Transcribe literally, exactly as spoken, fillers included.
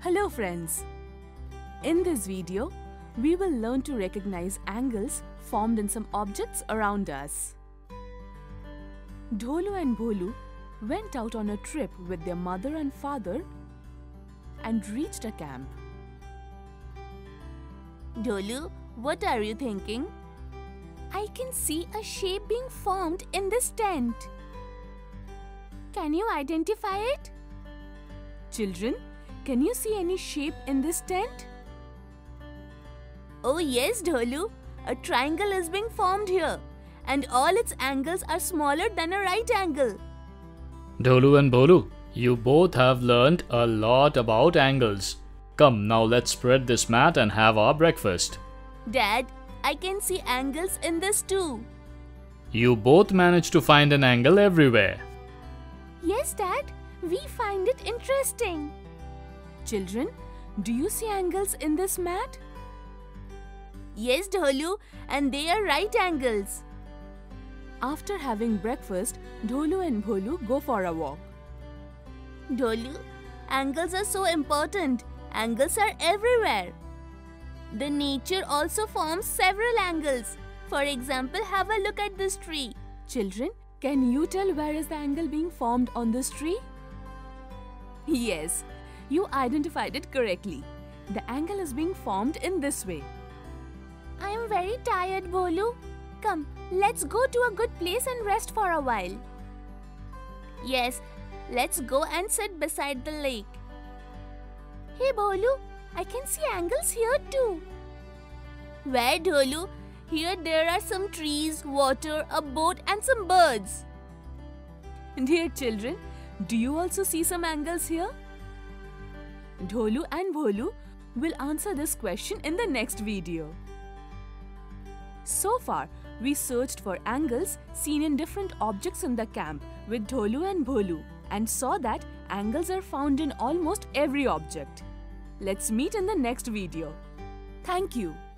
Hello friends! In this video, we will learn to recognize angles formed in some objects around us. Dholu and Bholu went out on a trip with their mother and father and reached a camp. Dholu, what are you thinking? I can see a shape being formed in this tent. Can you identify it? Children, can you see any shape in this tent? Oh yes, Dholu. A triangle is being formed here, and all its angles are smaller than a right angle. Dholu and Bholu, you both have learned a lot about angles. Come, now let's spread this mat and have our breakfast. Dad, I can see angles in this too. You both managed to find an angle everywhere. Yes, Dad. We find it interesting. Children, do you see angles in this mat? Yes, Dholu, and they are right angles. After having breakfast, Dholu and Bholu go for a walk. Dholu, angles are so important. Angles are everywhere. The nature also forms several angles. For example, have a look at this tree. Children, can you tell where is the angle being formed on this tree? Yes, you identified it correctly. The angle is being formed in this way. I am very tired, Bholu. Come, let's go to a good place and rest for a while. Yes, let's go and sit beside the lake. Hey, Bholu, I can see angles here too. Where, Dholu? Here there are some trees, water, a boat and some birds. Dear children, do you also see some angles here? Dholu and Bholu will answer this question in the next video. So far, we searched for angles seen in different objects in the camp with Dholu and Bholu and saw that angles are found in almost every object. Let's meet in the next video. Thank you.